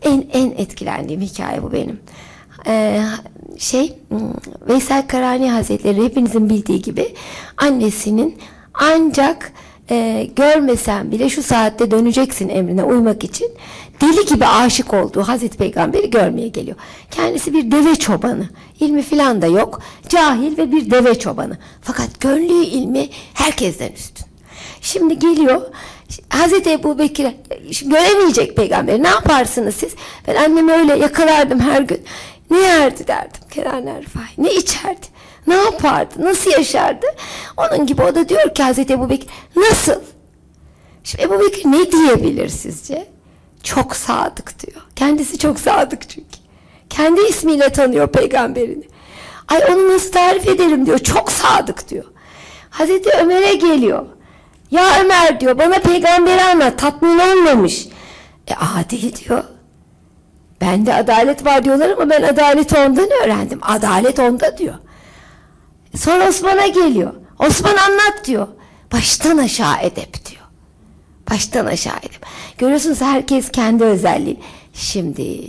En etkilendiğim hikaye bu benim. Veysel Karani Hazretleri hepinizin bildiği gibi annesinin ancak görmesen bile şu saatte döneceksin emrine uymak için deli gibi aşık olduğu Hazreti Peygamber'i görmeye geliyor. Kendisi bir deve çobanı. İlmi filan da yok. Cahil ve bir deve çobanı. Fakat gönlü ilmi herkesten üstün. Şimdi geliyor Hazreti Ebubekir göremeyecek peygamberi. Ne yaparsınız siz? Ben annemi öyle yakalardım her gün. Ne yerdi derdim Kenan Rifai. Ne içerdi? Ne yapardı? Nasıl yaşardı? Onun gibi o da diyor ki Hazreti Ebubekir nasıl? Şimdi Ebubekir ne diyebilir sizce? Çok sadık diyor. Kendisi çok sadık çünkü. Kendi ismiyle tanıyor peygamberini. Ay onu nasıl tarif ederim diyor. Çok sadık diyor. Hazreti Ömer'e geliyor. Ya Ömer diyor bana peygamberi anlat, tatmin olmamış. Adil diyor. Bende adalet var diyorlar ama ben adaleti ondan öğrendim. Adalet onda diyor. Sonra Osman'a geliyor. Osman anlat diyor. Baştan aşağı edep diyor. Baştan aşağı edep. Görüyorsunuz herkes kendi özelliği. Şimdi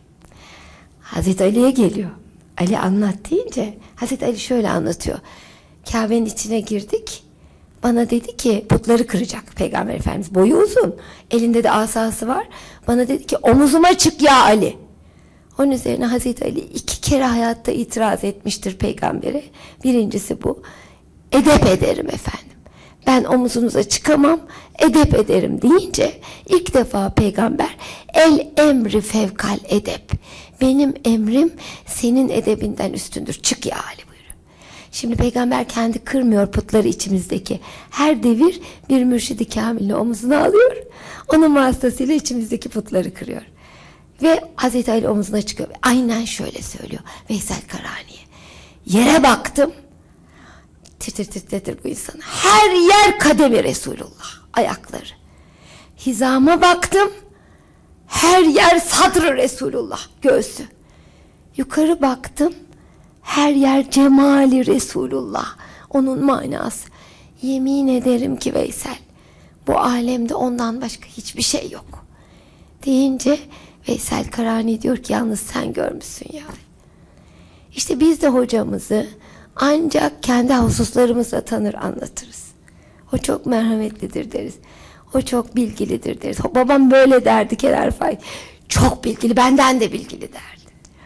Hazreti Ali'ye geliyor. Ali anlat deyince Hazreti Ali şöyle anlatıyor. Kabe'nin içine girdik. Bana dedi ki putları kıracak Peygamber Efendimiz. Boyu uzun. Elinde de asası var. Bana dedi ki omuzuma çık ya Ali. Onun üzerine Hazreti Ali 2 kere hayatta itiraz etmiştir peygambere. Birincisi bu. Edep ederim efendim. Ben omuzunuza çıkamam, edep ederim deyince ilk defa peygamber el emri fevkal edep. Benim emrim senin edebinden üstündür. Çık ya Ali buyuruyor. Şimdi peygamber kendi kırmıyor putları içimizdeki. Her devir bir mürşidi kamilini omuzuna alıyor. Onun vasıtasıyla içimizdeki putları kırıyor. Ve Hazreti Ali omuzuna çıkıyor. Aynen şöyle söylüyor Veysel Karani'ye. Yere baktım. Titir titir bu insan. Her yer kademi Resulullah. Ayakları. Hizama baktım. Her yer sadrı Resulullah. Göğsü. Yukarı baktım. Her yer cemali Resulullah. Onun manası. Yemin ederim ki Veysel, bu alemde ondan başka hiçbir şey yok. Deyince Veysel Karani diyor ki yalnız sen görmüşsün ya. İşte biz de hocamızı ancak kendi hususlarımızla tanır anlatırız. O çok merhametlidir deriz. O çok bilgilidir deriz. Babam böyle derdi Kenan Rifai. Çok bilgili, benden de bilgili derdi.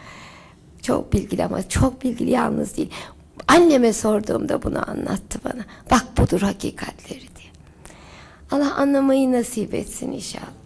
Çok bilgili ama çok bilgili yalnız değil. Anneme sorduğumda bunu anlattı bana. Bak budur hakikatleri diye. Allah anlamayı nasip etsin inşallah.